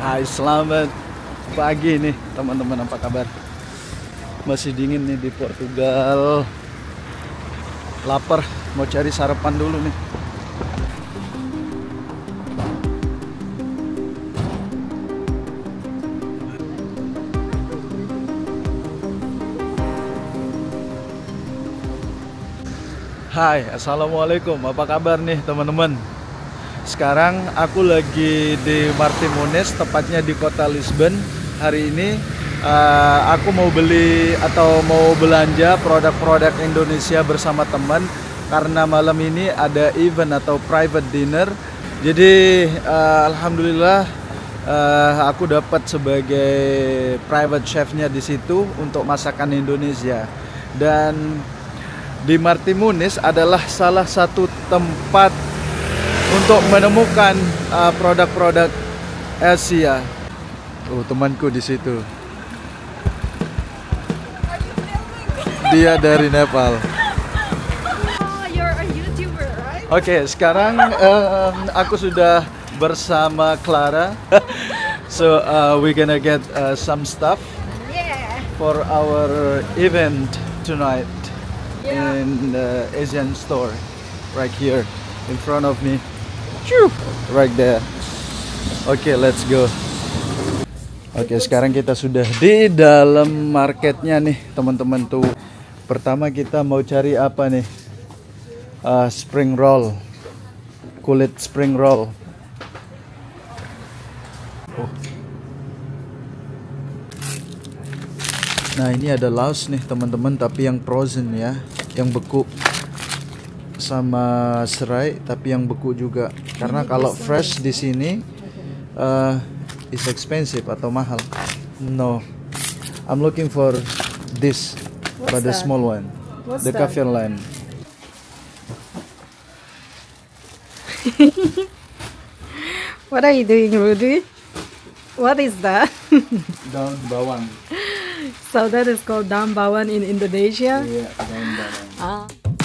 Hai, selamat pagi nih teman-teman, apa kabar? Masih dingin nih di Portugal. Lapar, mau cari sarapan dulu nih. Hai, assalamualaikum, apa kabar nih teman-teman? Sekarang aku lagi di Martimones, tepatnya di kota Lisbon. Hari ini aku mau beli atau mau belanja produk-produk Indonesia bersama teman, karena malam ini ada event atau private dinner. Jadi alhamdulillah aku dapat sebagai private chefnya di situ untuk masakan Indonesia. Dan di Martimones adalah salah satu tempat untuk menemukan produk-produk Asia. Oh, temanku di situ. Dia dari Nepal. Oh, you're a YouTuber, right? Oke, sekarang aku sudah bersama Clara. So we're gonna get some stuff Yeah. for our event tonight. Yeah. In the Asian store right here in front of me. Choo! Right there. Oke, let's go. Oke, sekarang kita sudah di dalam marketnya nih teman-teman tuh. Pertama kita mau cari apa nih? Spring roll, kulit spring roll. Oh. Nah, ini ada laos nih teman-teman, tapi yang frozen ya, yang beku, sama serai tapi yang beku juga. Karena kalau fresh di sini is expensive atau mahal. No, I'm looking for this, but the small one, the kaffir line. What are you doing, Rudy? What is that? Daun bawang. So that is called daun bawang in Indonesia. Iya, daun bawang. Ah.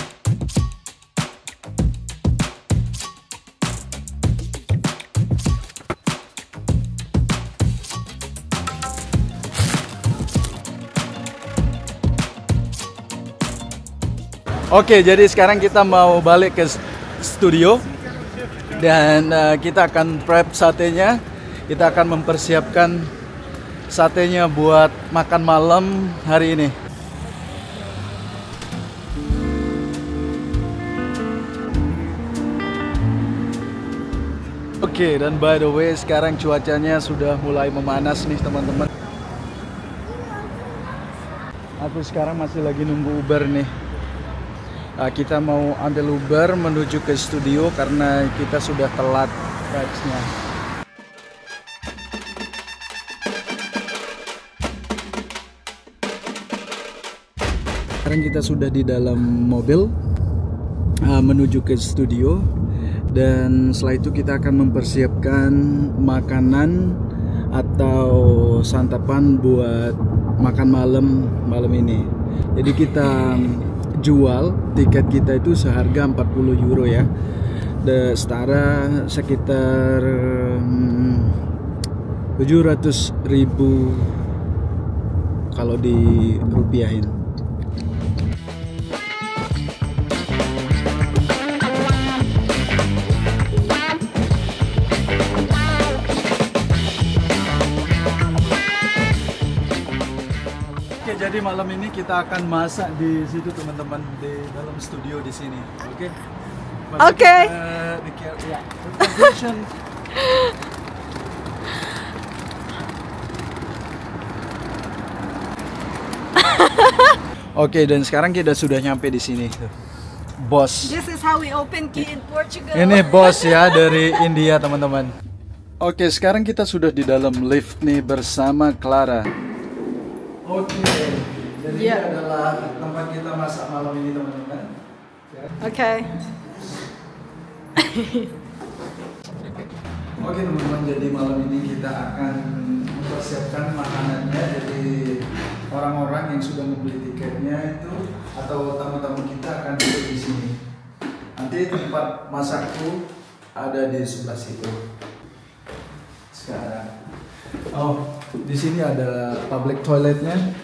Oke, jadi sekarang kita mau balik ke studio dan kita akan prep satenya. Kita akan mempersiapkan satenya buat makan malam hari ini. Oke, dan by the way sekarang cuacanya sudah mulai memanas nih teman-teman. Aku sekarang masih lagi nunggu Uber nih. Kita mau ambil Uber menuju ke studio karena kita sudah telat vibes-nya. Sekarang kita sudah di dalam mobil menuju ke studio, dan setelah itu kita akan mempersiapkan makanan atau santapan buat makan malam ini. Jadi kita jual tiket kita itu seharga 40 euro ya, setara sekitar 700.000 kalau dirupiahin. Oke, jadi malam ini kita akan masak di situ teman-teman, di dalam studio di sini. Oke. Oke. Oke, dan sekarang kita sudah nyampe di sini. Bos. This is how we open key in Portugal. Ini bos ya dari India teman-teman. Oke, sekarang kita sudah di dalam lift nih bersama Clara. Oke, jadi ini adalah tempat kita masak malam ini teman-teman. Oke. Oke teman-teman, jadi malam ini kita akan mempersiapkan makanannya. Jadi orang-orang yang sudah membeli tiketnya itu atau tamu-tamu kita akan duduk di sini. Nanti tempat masakku ada di sebelah situ. Sekarang Oh, di sini ada public toiletnya.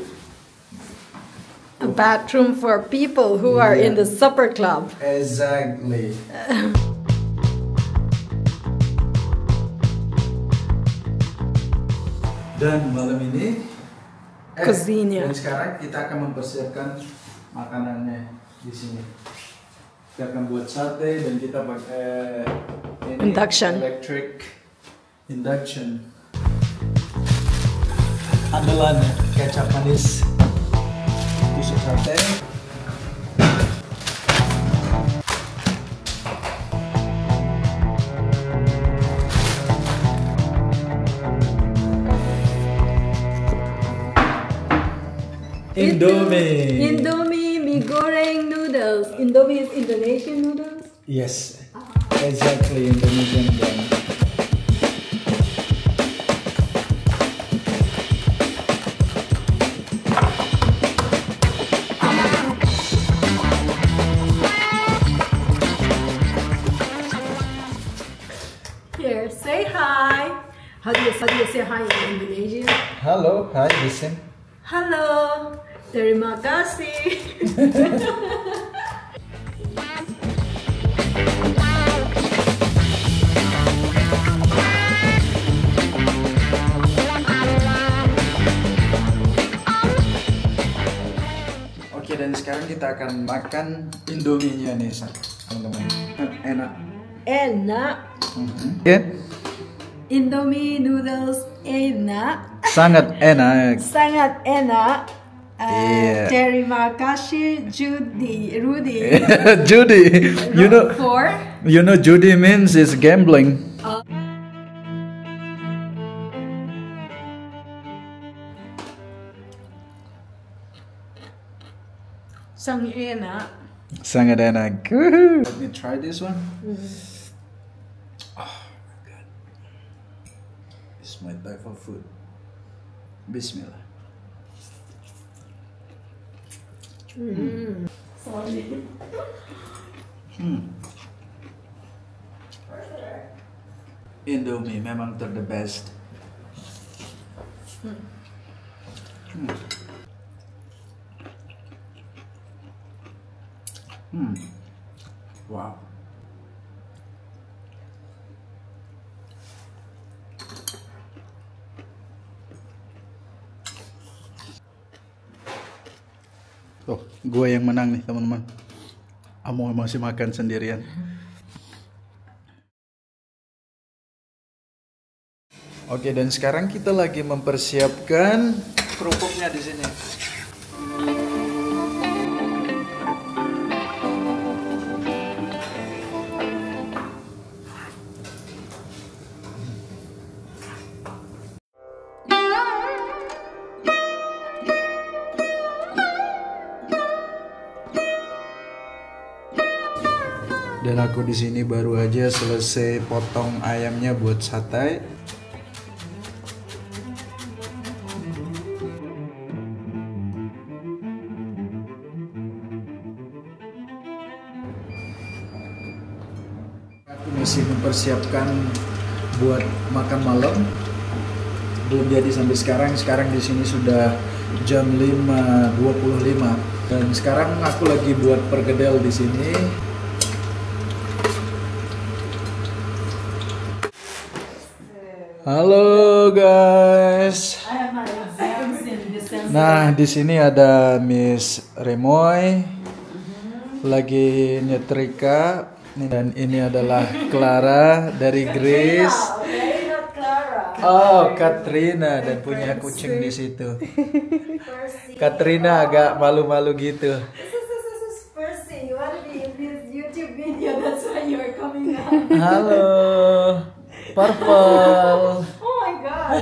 A bathroom for people who are in the supper club. Exactly. Dan malam ini Cuisine. dan sekarang kita akan mempersiapkan makanannya di sini. Kita akan buat sate dan kita pakai ini, Induction. electric induction. Andalan kecap manis, tusuk sate. Indomie. Indomie, mie goreng noodles. Indomie is Indonesian noodles. Yes, exactly Indonesian brand. Here, say hi. How do you say hi in Indonesian? Halo, hi, listen. Halo, terima kasih. Oke, dan sekarang kita akan makan Indominya nih, teman-teman. Enak. Enak. Ya, Indomie noodles enak. sangat enak. Sangat enak. Iya. Terima kasih Rudy. Judi, For Judi means is gambling. sangat enak. Sangat enak. Woohoo. Let me try this one. Oh my god. This is my type of food. Bismillah. Sorry. Indomie memang the best. Wow. Tuh, gue yang menang nih teman-teman. Amo masih makan sendirian. Oke, dan sekarang kita lagi mempersiapkan kerupuknya di sini. Dan aku di sini baru aja selesai potong ayamnya buat sate. Aku masih mempersiapkan buat makan malam. Belum jadi sampai sekarang. Sekarang di sini sudah jam 5.25 dan sekarang aku lagi buat perkedel di sini. Halo guys. Nah, di sini ada Miss Remoy lagi nyetrika dan ini adalah Clara dari Greece. Oh, Katrina dan punya kucing di situ. Katrina agak malu-malu gitu. This is Percy. You want to be in this YouTube video? That's why you are coming out. Halo, Purple. Oh my God.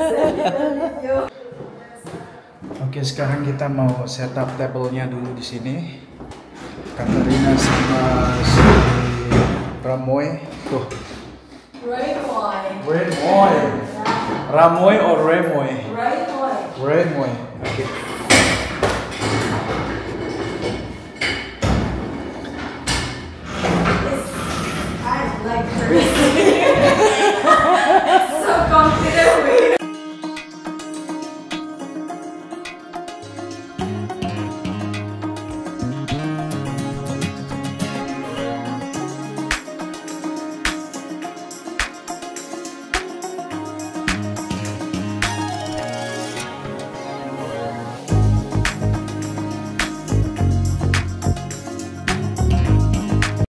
Oke, sekarang kita mau setup table-nya dulu di sini. Katrina sama si Ramoy. Tuh. Remoy. Ramoy or Remoy? Right. Remoy. Oke.